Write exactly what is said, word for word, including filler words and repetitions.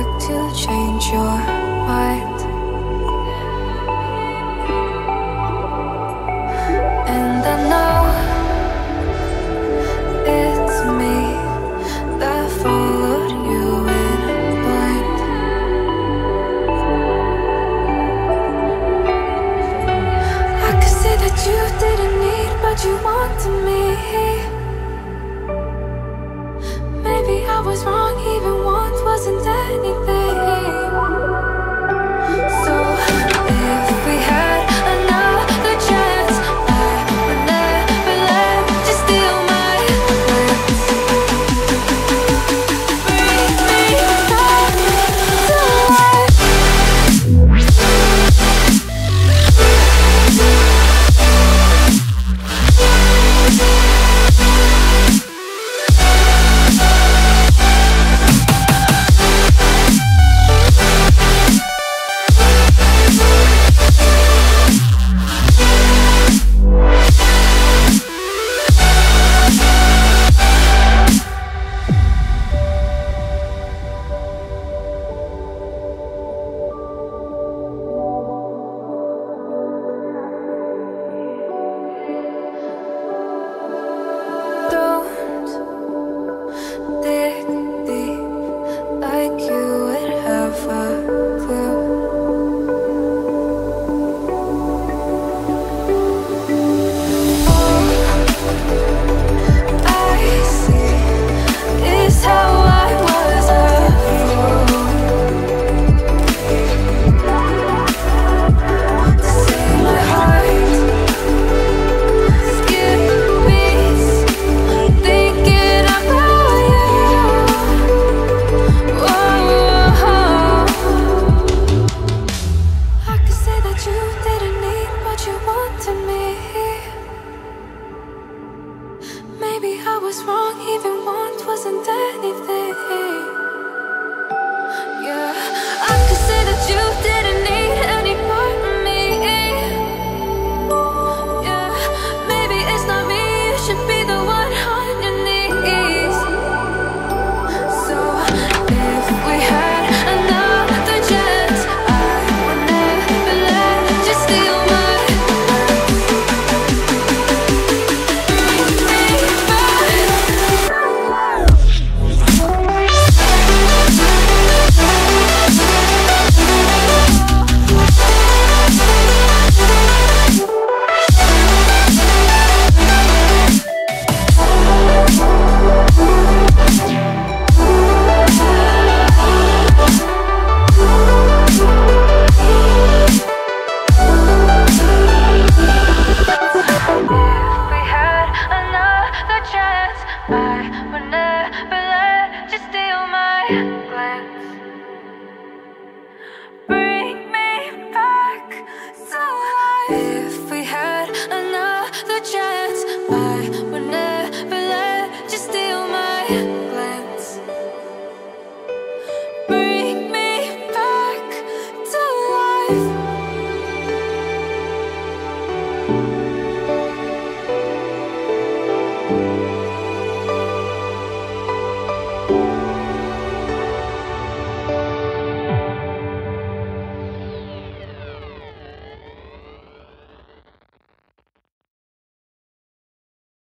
back to change your mind. And I know it's me that followed you in blind. I could say that you didn't need, but you wanted me. Maybe I was wrong, even want wasn't anything. So if we had another chance, I would never let you steal my heart. Bring me back to life. Maybe I was wrong, even want wasn't anything. Yeah, I could say that you didn't need any part of me. Yeah, maybe it's not me, you should be the one on your knees. So if we had another chance, I would never let you steal my bring me back to life.